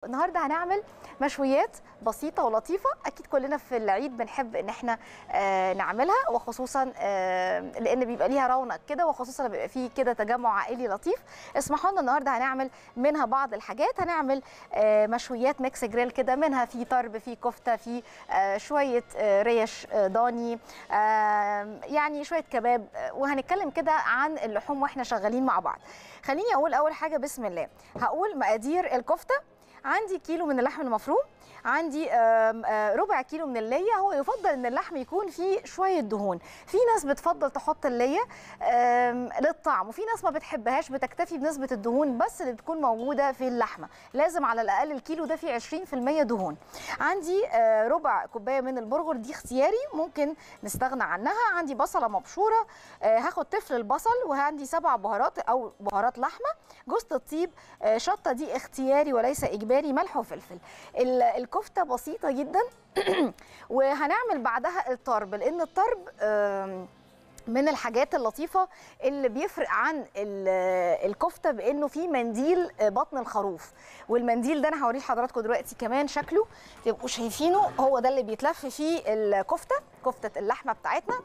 النهارده هنعمل مشويات بسيطه ولطيفه. اكيد كلنا في العيد بنحب ان احنا نعملها، وخصوصا لان بيبقى ليها رونق كده، وخصوصا بيبقى فيه كده تجمع عائلي لطيف. اسمحوا لنا النهارده هنعمل منها بعض الحاجات. هنعمل مشويات ميكس جريل كده، منها في طرب، في كفته، في شويه ريش ضاني، يعني شويه كباب. وهنتكلم كده عن اللحوم واحنا شغالين مع بعض. خليني اقول اول حاجه بسم الله. هقول مقادير الكفته. عندي كيلو من اللحم المفروم، عندي ربع كيلو من الليه. هو يفضل ان اللحم يكون فيه شويه دهون. في ناس بتفضل تحط الليه للطعم، وفي ناس ما بتحبهاش، بتكتفي بنسبه الدهون بس اللي بتكون موجوده في اللحمه. لازم على الاقل الكيلو ده فيه 20% دهون. عندي ربع كوبايه من البرغل، دي اختياري ممكن نستغنى عنها. عندي بصله مبشوره، هاخد تفل البصل، وعندي 7 بهارات او بهارات لحمه، جوز الطيب، شطه دي اختياري وليس اجباري، ملح وفلفل. الكفته بسيطه جدا. وهنعمل بعدها الطرب، لان الطرب من الحاجات اللطيفه اللي بيفرق عن الكفته بانه في منديل بطن الخروف. والمنديل ده انا هوريه لحضراتكم دلوقتي كمان شكله تبقوا شايفينه. هو ده اللي بيتلف فيه الكفته، كفته اللحمه بتاعتنا.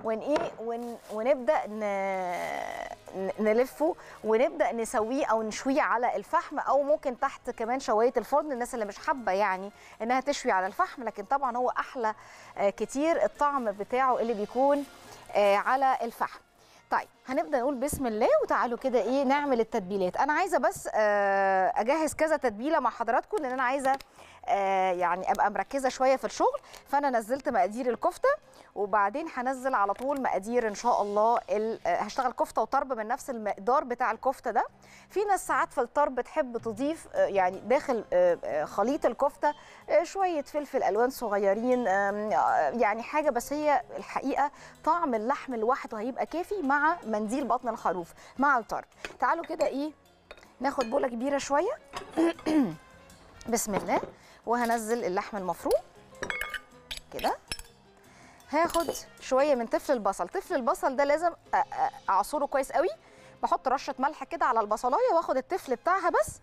ونبدا نلفه، ونبدا نسويه او نشويه على الفحم، او ممكن تحت كمان شوايه الفرن. الناس اللي مش حابه يعني انها تشوي على الفحم، لكن طبعا هو احلى كتير الطعم بتاعه اللي بيكون على الفحم. طيب هنبدا نقول بسم الله، وتعالوا كده ايه نعمل التتبيلات. انا عايزه بس اجهز كذا تتبيله مع حضراتكم، لان انا عايزه يعني ابقى مركزه شويه في الشغل. فانا نزلت مقادير الكفته، وبعدين هنزل على طول مقادير ان شاء الله هشتغل كفته وطرب من نفس المقدار بتاع الكفته ده. في ناس ساعات في الطرب تحب تضيف يعني داخل خليط الكفته شويه فلفل الوان صغيرين، يعني حاجه، بس هي الحقيقه طعم اللحم لوحده هيبقى كافي مع منديل بطن الخروف مع الطرب. تعالوا كده ايه ناخد بوله كبيره شويه. بسم الله. وهنزل اللحم المفروم كده. هاخد شويه من تفل البصل. تفل البصل ده لازم اعصره كويس قوي. بحط رشه ملح كده على البصلايه، واخد التفل بتاعها بس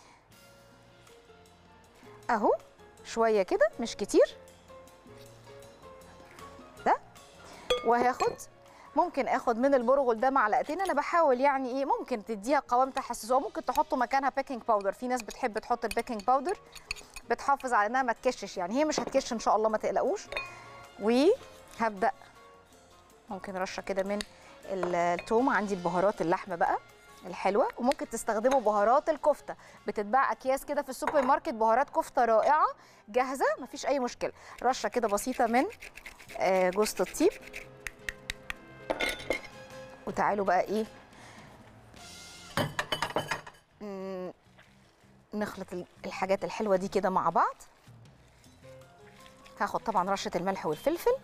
اهو شويه كده، مش كتير ده. وهاخد ممكن اخد من البرغل ده معلقتين. انا بحاول يعني ايه، ممكن تديها قوام تحسسوها، ممكن تحطوا مكانها بيكنج باودر. في ناس بتحب تحط البيكنج باودر، بتحافظ على انها ما تكشش، يعني هي مش هتكش ان شاء الله، ما تقلقوش. وهبدا ممكن رشه كده من الثوم. عندي بهارات اللحمه بقى الحلوه، وممكن تستخدموا بهارات الكفته. بتتباع اكياس كده في السوبر ماركت، بهارات كفته رائعه جاهزه، مفيش اي مشكله. رشه كده بسيطه من جوز الطيب. وتعالوا بقى ايه نخلط الحاجات الحلوه دي كده مع بعض. هاخد طبعا رشه الملح والفلفل.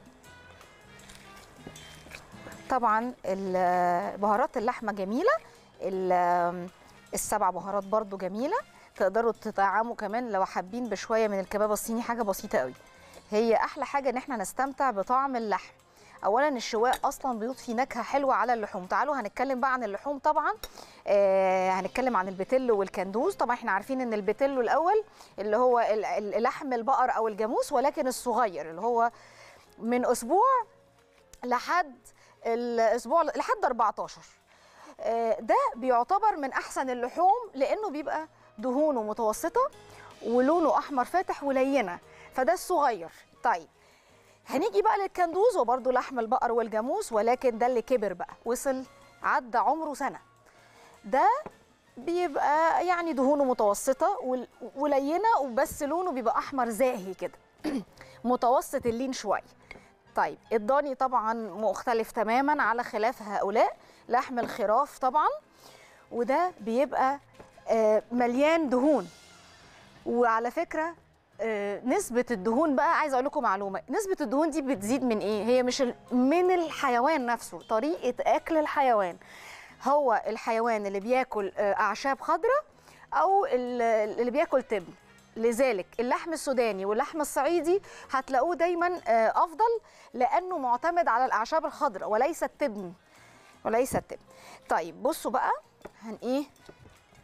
طبعا بهارات اللحمه جميله، ال7 بهارات برضو جميله. تقدروا تطعموا كمان لو حابين بشويه من الكباب الصيني، حاجه بسيطه قوي. هي احلى حاجه ان احنا نستمتع بطعم اللحم. اولا الشواء اصلا بيضفي نكهه حلوه على اللحوم. تعالوا هنتكلم بقى عن اللحوم. طبعا هنتكلم عن البتلو والكندوز. طبعا احنا عارفين ان البتلو الاول اللي هو لحم البقر او الجاموس، ولكن الصغير اللي هو من اسبوع لحد الاسبوع لحد 14. ده بيعتبر من احسن اللحوم، لانه بيبقى دهونه متوسطه ولونه احمر فاتح ولينه، فده الصغير. طيب هنيجي بقى للكندوز، وبرده لحم البقر والجاموس، ولكن ده اللي كبر بقى، وصل عدى عمره سنه. ده بيبقى يعني دهونه متوسطه ولينه، وبس لونه بيبقى احمر زاهي كده متوسط اللين شويه. طيب الضاني طبعا مختلف تماما على خلاف هؤلاء. لحم الخراف طبعا، وده بيبقى مليان دهون. وعلى فكره نسبة الدهون بقى، عايزة أقول لكم معلومة، نسبة الدهون دي بتزيد من إيه؟ هي مش من الحيوان نفسه، طريقة أكل الحيوان. هو الحيوان اللي بياكل أعشاب خضراء أو اللي بياكل تبن. لذلك اللحم السوداني واللحم الصعيدي هتلاقوه دايما أفضل، لأنه معتمد على الأعشاب الخضراء وليس التبن. طيب بصوا بقى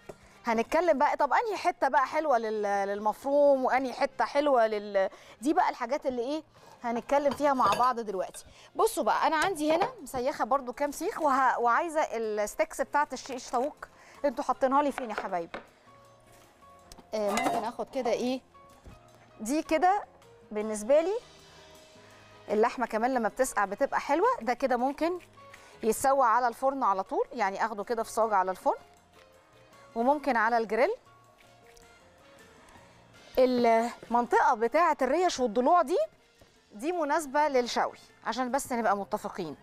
هنتكلم بقى طب انهي حته بقى حلوه للمفروم، وانهي حته حلوه دي بقى الحاجات اللي ايه هنتكلم فيها مع بعض دلوقتي. بصوا بقى انا عندي هنا مسيخه برده كام سيخ، وعايزه الستيكس بتاعت الشيش طاووق انتوا حاطينها لي فين يا حبايبي. ممكن اخد كده ايه دي كده. بالنسبه لي اللحمه كمان لما بتسقع بتبقى حلوه. ده كده ممكن يتسوى على الفرن على طول، يعني اخده كده في صاج على الفرن، وممكن على الجريل. المنطقه بتاعه الريش والضلوع دي مناسبه للشوي، عشان بس نبقى متفقين.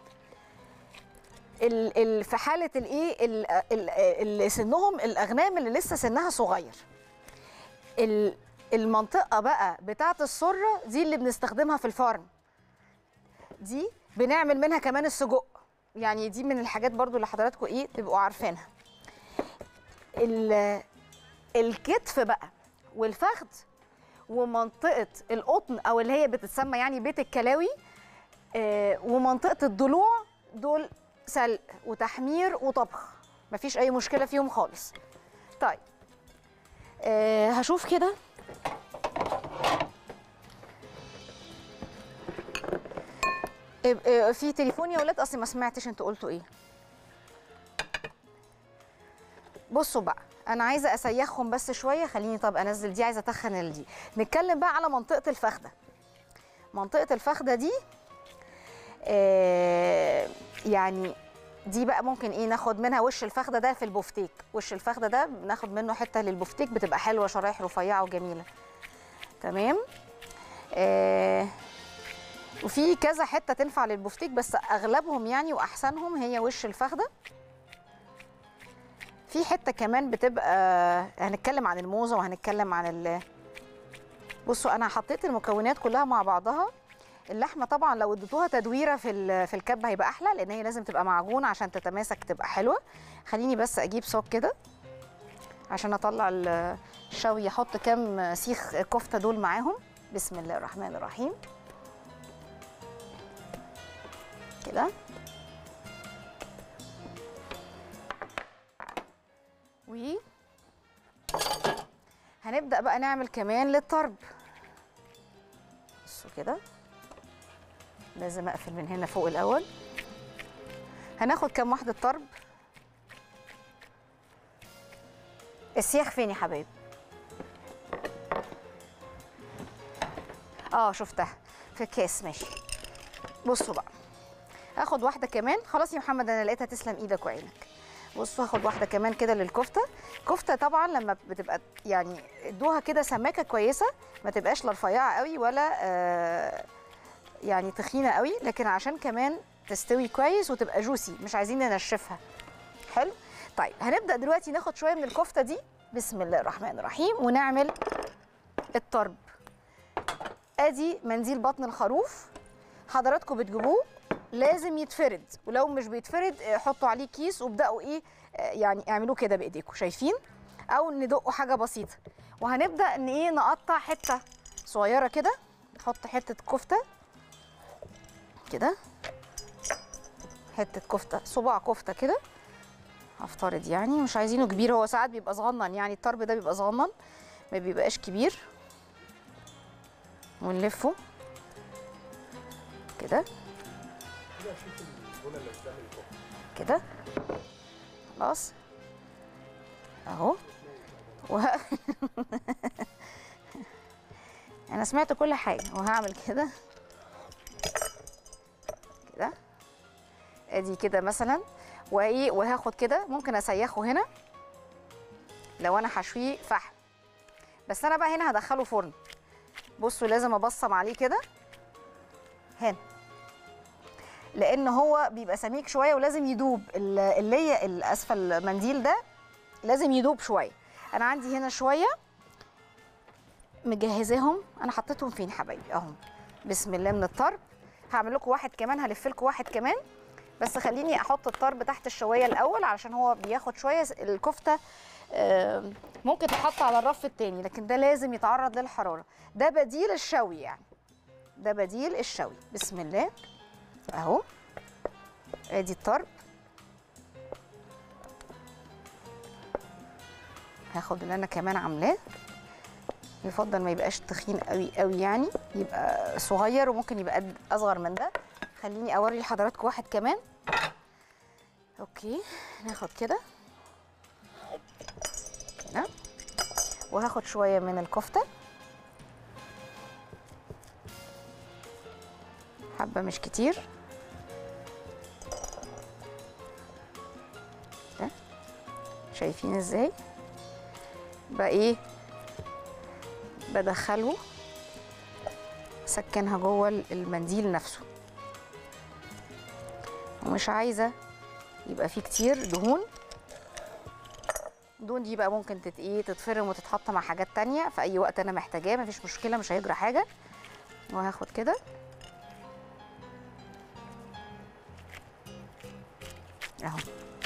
في حاله الايه اللي سنهم الاغنام اللي لسه سنها صغير، المنطقه بقى بتاعه السره دي اللي بنستخدمها في الفرن، دي بنعمل منها كمان السجق. يعني دي من الحاجات برضو اللي حضراتكم ايه تبقوا عارفينها. الكتف بقى والفخذ ومنطقه القطن او اللي هي بتتسمى يعني بيت الكلاوي، ومنطقه الضلوع، دول سلق وتحمير وطبخ، مفيش اي مشكله فيهم خالص. طيب هشوف كده في تليفون يا ولاد، اصلي ما سمعتش انتوا قلتوا ايه. بصوا بقى انا عايزه اسيخهم بس شويه، خليني طب انزل دي، عايزه اتخن دي. نتكلم بقى على منطقه الفخده. منطقه الفخده دي يعني دي بقى ممكن ايه ناخد منها وش الفخده ده في البفتيك. وش الفخده ده بناخد منه حته للبفتيك، بتبقى حلوه، شرايح رفيعه وجميله. تمام. وفي كذا حته تنفع للبفتيك، بس اغلبهم يعني واحسنهم هي وش الفخده. في حته كمان بتبقى هنتكلم عن الموزه وهنتكلم عن بصوا انا حطيت المكونات كلها مع بعضها. اللحمه طبعا لو اديتوها تدويره في الكبه هيبقى احلى، لان هي لازم تبقى معجونه عشان تتماسك تبقى حلوه. خليني بس اجيب صاج كده عشان اطلع الشوي، احط كام سيخ كفته دول معاهم. بسم الله الرحمن الرحيم كده. هنبدأ بقى نعمل كمان للطرب. بصوا كده، لازم اقفل من هنا فوق الاول. هناخد كام واحدة طرب. السياخ فين يا حبايبي؟ شفتها في الكاس، ماشي. بصوا بقى هاخد واحدة كمان. خلاص يا محمد انا لقيتها، تسلم ايدك وعينك. بصوا هاخد واحده كمان كده للكفته. كفته طبعا لما بتبقى يعني ادوها كده سماكه كويسه، ما تبقاش لا رفيعه قوي ولا يعني تخينه قوي، لكن عشان كمان تستوي كويس وتبقى جوسي، مش عايزين ننشفها. حلو. طيب هنبدا دلوقتي ناخد شويه من الكفته دي. بسم الله الرحمن الرحيم. ونعمل الطرب. ادي منديل بطن الخروف، حضراتكم بتجيبوه لازم يتفرد، ولو مش بيتفرد حطوا عليه كيس وابداوا ايه يعني اعملوه كده بايديكم، شايفين؟ او ندقوا حاجه بسيطه. وهنبدا ان ايه نقطع حته صغيره كده. نحط حته كفته كده، حته كفته، صباع كفته كده هفترض، يعني مش عايزينه كبير، هو ساعات بيبقى صغنن، يعني الطرب ده بيبقى صغنن ما بيبقاش كبير. ونلفه كده كده، خلاص اهو. انا سمعت كل حاجه، وهعمل كده كده، ادي كده مثلا. وايه وهاخد كده، ممكن اسيخه هنا لو انا هشويه فحم، بس انا بقى هنا هدخله فرن. بصوا لازم ابصم عليه كده هنا، لان هو بيبقى سميك شويه ولازم يدوب. اللي هي الاسفل المنديل ده لازم يدوب شويه. انا عندي هنا شويه مجهزاهم. انا حطيتهم فين حبايبي؟ اهم. بسم الله. من الطرب هعمل لكم واحد كمان، هلف لكم واحد كمان، بس خليني احط الطرب تحت الشوايه الاول علشان هو بياخد شويه. الكفته ممكن تتحط على الرف التاني، لكن ده لازم يتعرض للحراره. ده بديل الشوي، يعني ده بديل الشوي. بسم الله اهو. ادي الطرب هاخد اللي انا كمان عاملاه، يفضل ما يبقاش تخين قوي قوي، يعني يبقى صغير، وممكن يبقى قد اصغر من ده. خليني اوري لحضراتكم واحد كمان. اوكي، ناخد كده كده، وهاخد شويه من الكفته، حبه مش كتير. ده شايفين ازاي بقى ايه؟ بدخله سكنها جوه المنديل نفسه، ومش عايزه يبقى فيه كتير دهون. الدهون دي بقى ممكن تتفرم وتتحط مع حاجات تانية في اي وقت انا محتاجاه، مفيش مشكله، مش هيجرى حاجه. وهاخد كده اهو،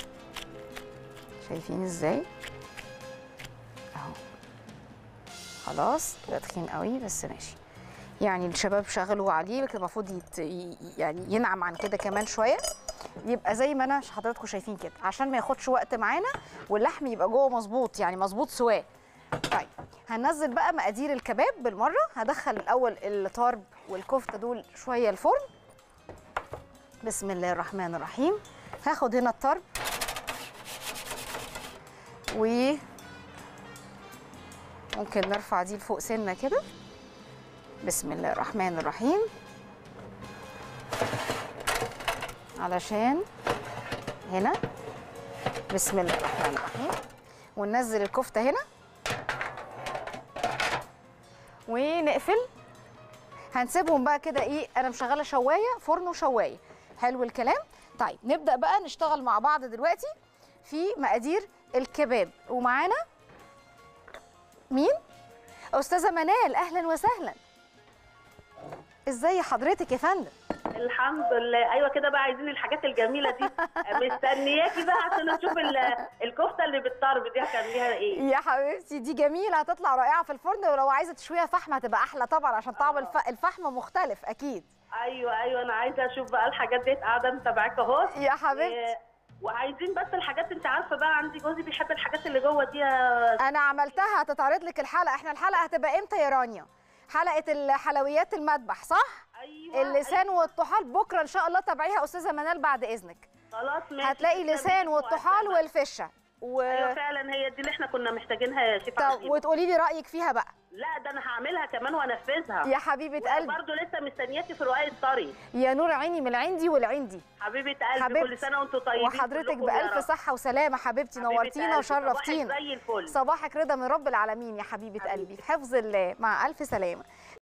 شايفين ازاي اهو. خلاص ده تخين قوي بس ماشي، يعني الشباب شغلوا عليه، لكن المفروض يعني ينعم عن كده كمان شويه، يبقى زي ما انا حضراتكم شايفين كده، عشان ما ياخدش وقت معانا واللحم يبقى جوه مظبوط، يعني مظبوط سواه. طيب هننزل بقى مقادير الكباب بالمره. هدخل الاول الطرب والكفته دول شويه الفرن. بسم الله الرحمن الرحيم. هاخد هنا الطرب ممكن نرفع دي لفوق سنه كده. بسم الله الرحمن الرحيم، علشان هنا. بسم الله الرحمن الرحيم. وننزل الكفته هنا ونقفل. هنسيبهم بقى كده ايه، انا مشغله شوايه، فرن وشوايه. حلو الكلام. طيب نبدا بقى نشتغل مع بعض دلوقتي في مقادير الكباب. ومعانا مين؟ استاذه منال، اهلا وسهلا. ازاي حضرتك يا فندم؟ الحمد لله. ايوه كده بقى، عايزين الحاجات الجميله دي. مستنياكي بقى عشان اشوف الكفته اللي بالطرب دي هتعمليها ايه. يا حبيبتي دي جميله، هتطلع رائعه في الفرن، ولو عايزه تشويها فحم هتبقى احلى طبعا، عشان طعم الفحم مختلف اكيد. ايوه انا عايزه اشوف بقى الحاجات دي، قاعده متابعاك اهو يا حبيبتي. وعايزين بس الحاجات، انت عارفه بقى عندي جوزي بيحب الحاجات اللي جوه دي. انا عملتها، هتتعرض لك الحلقه. احنا الحلقه هتبقى امتى يا رانيا؟ حلقه الحلويات المذبح صح؟ ايوه اللسان والطحال بكره ان شاء الله. تابعيها استاذه منال بعد اذنك. خلاص ماشي. هتلاقي لسان والطحال والفشه ايوه فعلا، هي دي اللي احنا كنا محتاجينها يا شيخ. طب وتقولي لي رايك فيها بقى. لا ده انا هعملها كمان وانفذها يا حبيبه قلبي. برضه لسه مستنياكي في رقاق الطري. يا نور عيني من عندي والعندي. حبيبه قلبي، كل سنه وانتم طيبين وحضرتك بالف صحه وسلامه حبيبتي. نورتينا وشرفتينا. صباحك زي الفل. صباحك رضا من رب العالمين يا حبيبه قلبي، في حفظ الله، مع الف سلامه.